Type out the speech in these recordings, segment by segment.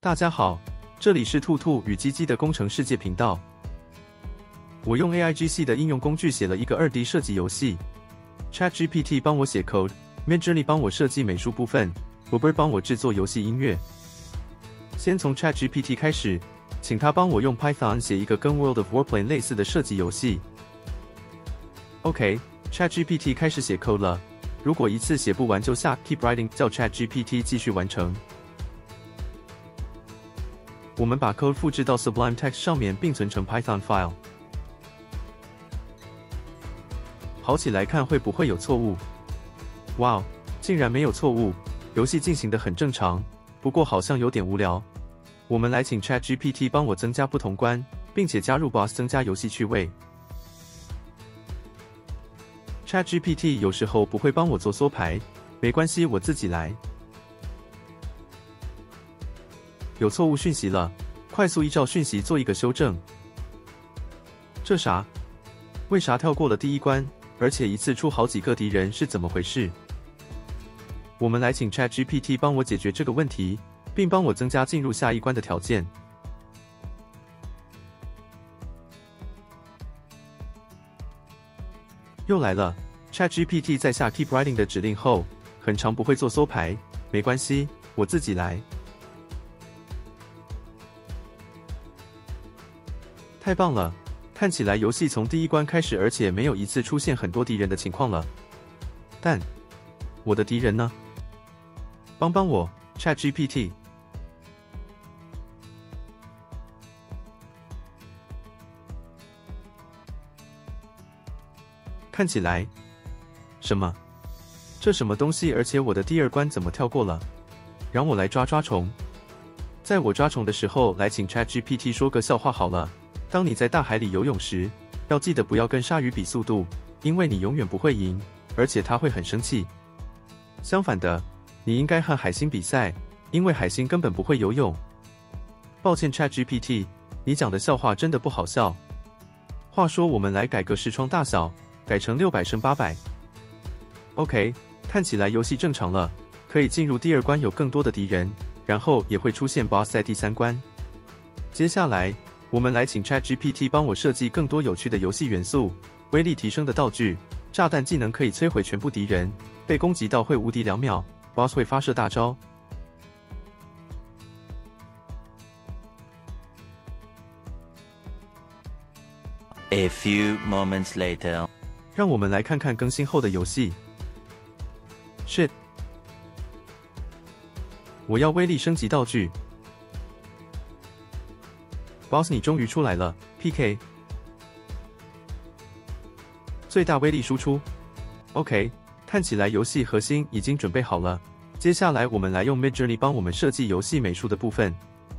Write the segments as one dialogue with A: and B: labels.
A: 大家好，这里是兔兔与鸡鸡的工程世界频道。我用 AIGC 的应用工具写了一个 2D 设计游戏 ，ChatGPT 帮我写 code，Midjourney 帮我设计美术部分 ，Uber 帮我制作游戏音乐。先从 ChatGPT 开始，请他帮我用 Python 写一个跟 World of Warplane 类似的设计游戏。OK，ChatGPT 开始写 code 了。如果一次写不完就下 Keep Writing， 叫 ChatGPT 继续完成。我们把 code 复制到 Sublime Text 上面，并存成 Python file。跑起来看会不会有错误？哇，竟然没有错误，游戏进行得很正常，不过好像有点无聊。我们来请 ChatGPT 帮我增加不同关，并且加入 boss 增加游戏趣味。ChatGPT 有时候不会帮我做缩排，没关系，我自己来。有错误讯息了，快速依照讯息做一个修正。这啥？为啥跳过了第一关，而且一次出好几个敌人是怎么回事？我们来请 ChatGPT 帮我解决这个问题，并帮我增加进入下一关的条件。又来了 ，ChatGPT 在下 Keep Writing 的指令后，很长不会做缩排，没关系，我自己来。太棒了，看起来游戏从第一关开始，而且没有一次出现很多敌人的情况了。但我的敌人呢？帮帮我 ，ChatGPT。看起来，什么？这什么东西？而且我的第二关怎么跳过了？让我来抓虫。在我抓虫的时候，来请 ChatGPT 说个笑话好了。当你在大海里游泳时，要记得不要跟鲨鱼比速度，因为你永远不会赢，而且它会很生气。相反的，你应该和海星比赛，因为海星根本不会游泳。抱歉 ChatGPT， 你讲的笑话真的不好笑。话说，我们来改个视窗大小，改成600×800。OK， 看起来游戏正常了，可以进入第二关，有更多的敌人，然后也会出现 BOSS 在第三关。接下来，我们来请 ChatGPT 帮我设计更多有趣的游戏元素，威力提升的道具，炸弹技能可以摧毁全部敌人，被攻击到会无敌2秒 ，BOSS 会发射大招。
B: A few moments later，
A: 让我们来看看更新后的游戏。Shit！ 我要威力升级道具。Boss， 你终于出来了 ，PK。最大威力输出。OK， 看起来游戏核心已经准备好了。接下来我们来用 Midjourney 帮我们设计游戏美术的部分。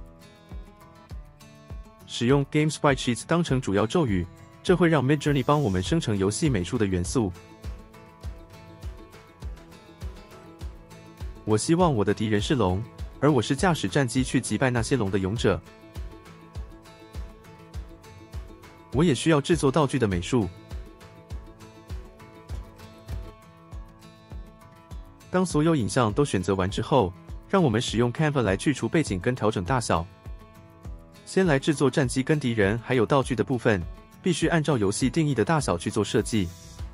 A: 使用 Game Sprite Sheets 当成主要咒语，这会让 Midjourney 帮我们生成游戏美术的元素。我希望我的敌人是龙，而我是驾驶战机去击败那些龙的勇者。我也需要制作道具的美术。当所有影像都选择完之后，让我们使用 Canva 来去除背景跟调整大小。先来制作战机跟敌人还有道具的部分，必须按照游戏定义的大小去做设计。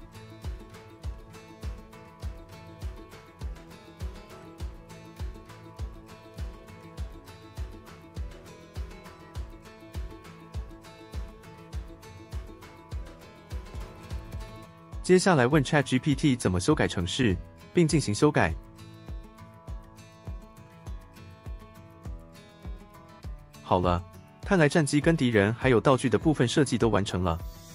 A: 接下来问 ChatGPT 怎么修改程式，并进行修改。好了，看来战机跟敌人还有道具的部分设计都完成了。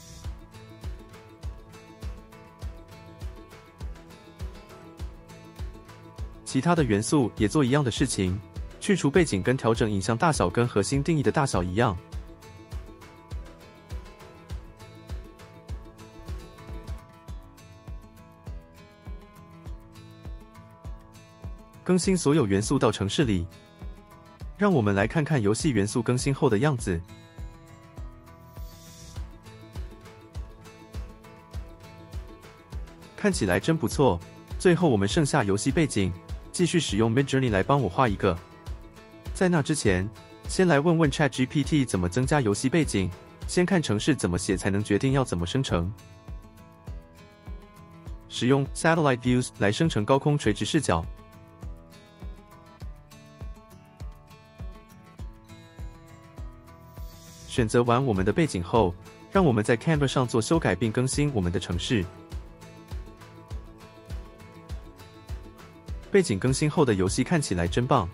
A: 其他的元素也做一样的事情，去除背景跟调整影像大小，跟核心定义的大小一样。更新所有元素到程式里。让我们来看看游戏元素更新后的样子。看起来真不错。最后我们剩下游戏背景，继续使用 Midjourney 来帮我画一个。 在那之前，先来问问 ChatGPT 怎么增加游戏背景，先看程式怎么写才能决定要怎么生成。使用 Satellite Views 来生成高空垂直视角。选择完我们的背景后，让我们在 Canva 上做修改并更新我们的程式。背景更新后的游戏看起来真棒。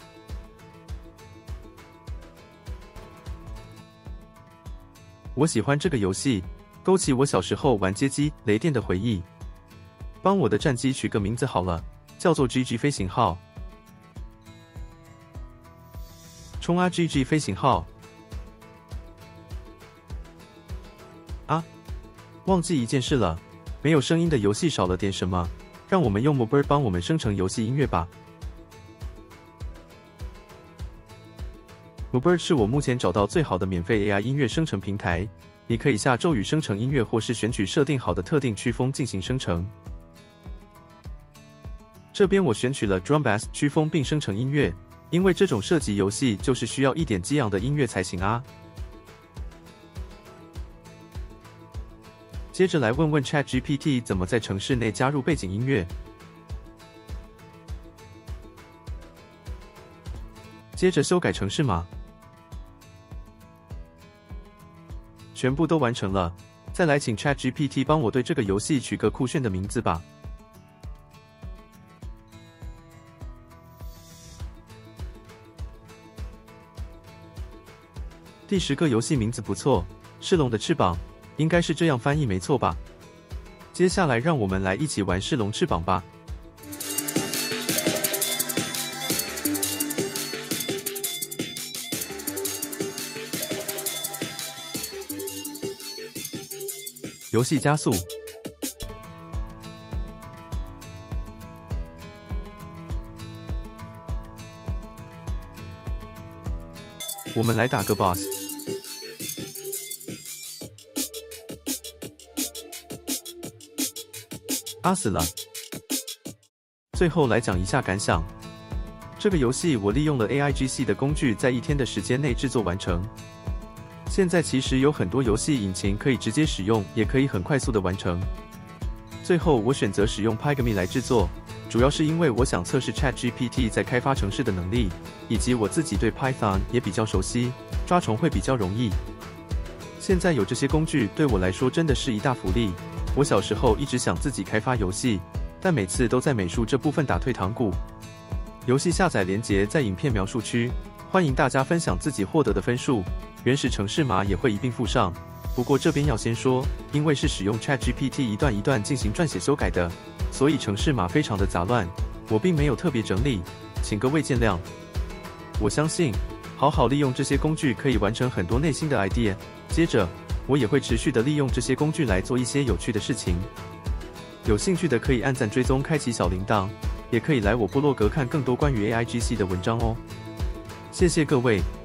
A: 我喜欢这个游戏，勾起我小时候玩街机雷电的回忆。帮我的战机取个名字好了，叫做 GG 飞行号。冲啊 GG 飞行号！啊，忘记一件事了，没有声音的游戏少了点什么，让我们用 Mobird 帮我们生成游戏音乐吧。Mobird 是我目前找到最好的免费 AI 音乐生成平台，你可以下咒语生成音乐，或是选取设定好的特定曲风进行生成。这边我选取了 Drum Bass 曲风并生成音乐，因为这种射击游戏就是需要一点激昂的音乐才行啊。接着来问问 ChatGPT 怎么在程式内加入背景音乐。接着修改程式码，全部都完成了。再来请 ChatGPT 帮我对这个游戏取个酷炫的名字吧。第10个游戏名字不错，是龙的翅膀，应该是这样翻译没错吧？接下来让我们来一起玩是龙翅膀吧。游戏加速。我们来打个 boss。死了。最后来讲一下感想。这个游戏我利用了 AIGC 的工具，在1天的时间内制作完成。现在其实有很多游戏引擎可以直接使用，也可以很快速的完成。最后我选择使用 Pygmy 来制作，主要是因为我想测试 ChatGPT 在开发程式的能力，以及我自己对 Python 也比较熟悉，抓虫会比较容易。现在有这些工具对我来说真的是一大福利。我小时候一直想自己开发游戏，但每次都在美术这部分打退堂鼓。游戏下载连结在影片描述区，欢迎大家分享自己获得的分数，原始程式码也会一并附上。不过这边要先说，因为是使用 ChatGPT 一段一段进行撰写修改的，所以程式码非常的杂乱，我并没有特别整理，请各位见谅。我相信，好好利用这些工具可以完成很多内心的 idea。接着，我也会持续的利用这些工具来做一些有趣的事情。有兴趣的可以按赞追踪，开启小铃铛，也可以来我部落格看更多关于 AIGC 的文章哦。谢谢各位。